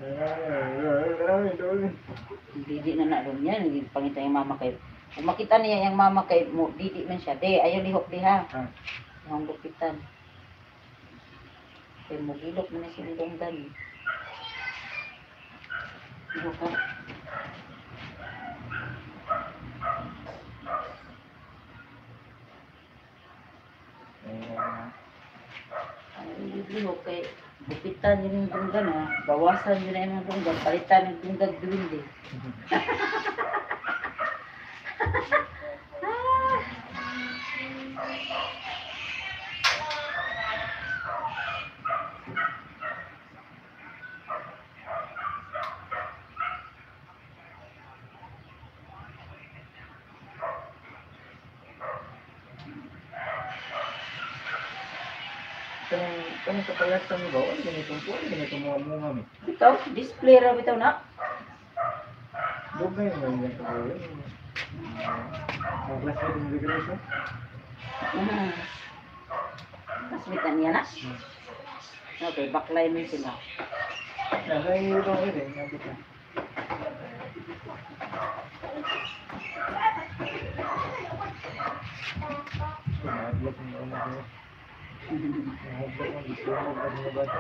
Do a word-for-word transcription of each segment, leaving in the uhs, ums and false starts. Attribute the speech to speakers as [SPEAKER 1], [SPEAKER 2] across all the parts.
[SPEAKER 1] Didi na na ron yan. Hindi pangita yung mama kay. Kung makita niya yung mama kay mo, didi man siya. De, ayaw lihok di ha.
[SPEAKER 2] Ah.
[SPEAKER 1] Yung gupitan. Kaya mo gilok mo na siya donggan. Lihok ha. Ang lihok kay gupitan yun yung donggan ha. Bawasan yun na yung donggan. Palitan yung donggan duwindi.
[SPEAKER 2] Kanang kanang sa payasan mo ba? Ano ganitong po? Ano ganitong mga mga mi?
[SPEAKER 1] Bitaw, display ra bitaw na.
[SPEAKER 2] Doon na yung mga ganito po yun. Ang klase yung regulation.
[SPEAKER 1] Hmm. Kasmitan niya na. Okay, backline mo sila.
[SPEAKER 2] Nasa yung ito rin eh. Nabit na. Nahadlok mo ano ko. Nahadlok mo. Gusto mo ba mga bata?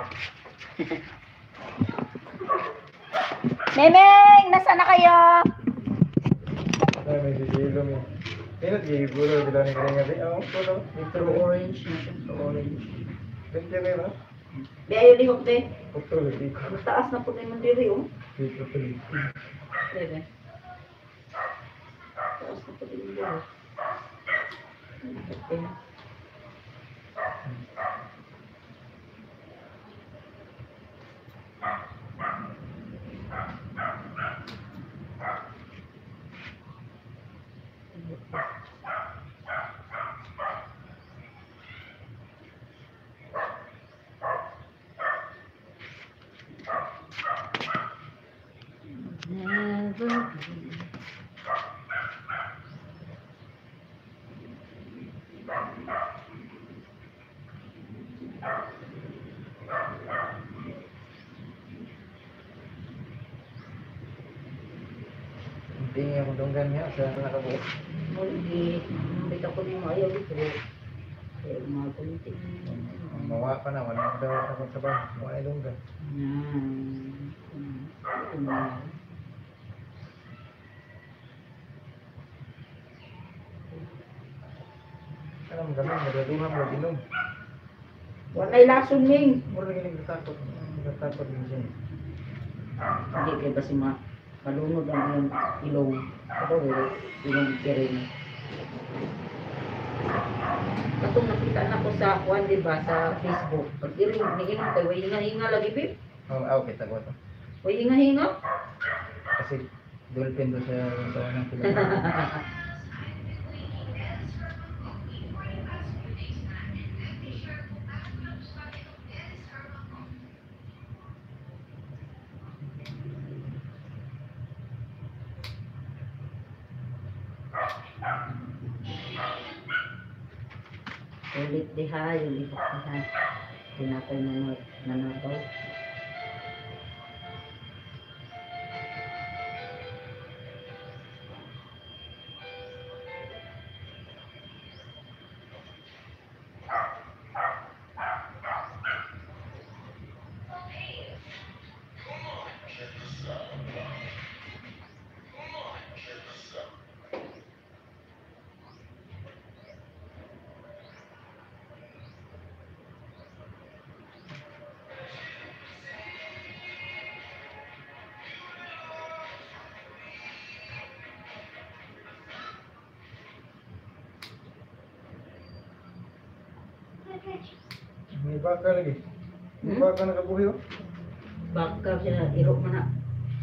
[SPEAKER 1] Memeng, nasa na kayo?
[SPEAKER 2] Ay, may sisilong yun. Pinat giguro. Dila ni kaya nga. Ah, ito. Ito
[SPEAKER 1] Orange na siya.
[SPEAKER 2] orange. Thank you kayo ba?
[SPEAKER 1] Di ayaw lihok de.
[SPEAKER 2] Ito, hindi ko.
[SPEAKER 1] Taas na po na yung diri oh.
[SPEAKER 2] Dito pa rin.
[SPEAKER 1] Dede. Taas na po na yung diri. Okay. Never be.
[SPEAKER 2] Hindi ako donggan niya sa nakabuo.
[SPEAKER 1] Muli, bita ko din mo ayaw dito. Kaya mga kulitin.
[SPEAKER 2] Ang mawa pa na, wala daw ako sa bahay. Wala yung donggan.
[SPEAKER 1] Hmm. Hmm.
[SPEAKER 2] Alam mo kami, nagaduhan mo, ginom.
[SPEAKER 1] Walay lason ning.
[SPEAKER 2] Mura rin nagtatakot. Nagtatakot din siya.
[SPEAKER 1] Hindi kaya kasi ma malunod ang iyong ilong. Ito eh, ilong kiring. Katong nakita na ko sa kuan diba sa Facebook. Pag iring niinom kay way hinga-hinga lagi bib.
[SPEAKER 2] Oh, ah, okay, tagot.
[SPEAKER 1] Way hinga-hinga.
[SPEAKER 2] Kasi dolphin doon sa sa ng film.
[SPEAKER 1] Ulit diha, ulit diha. Tinapay na nanabaw.
[SPEAKER 2] May baka lagi. May
[SPEAKER 1] Hmm?
[SPEAKER 2] baka nakabuhi oh.
[SPEAKER 1] Baka siya, irok mo na.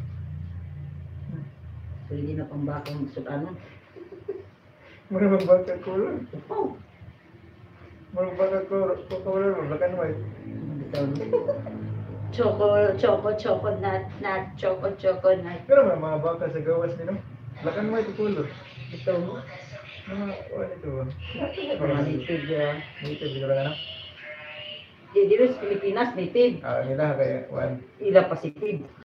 [SPEAKER 1] Pwede na pang bakang sudano.
[SPEAKER 2] Mura bang baka ko.
[SPEAKER 1] Upaw.
[SPEAKER 2] Mura baka ko ko wala mo bakan mo.
[SPEAKER 1] Bitaw no. Choco, choco, choco nut, nut, choco, choco nut.
[SPEAKER 2] Pero may mga baka sa gawas nino. Lakan mo ito kulo.
[SPEAKER 1] Bitaw mo.
[SPEAKER 2] Mga wala ito ba?
[SPEAKER 1] Mga native ya.
[SPEAKER 2] Dito siguro na.
[SPEAKER 1] Di, di rin sa Pilipinas, native.
[SPEAKER 2] Ah, nila kaya one.
[SPEAKER 1] Ila Pacific.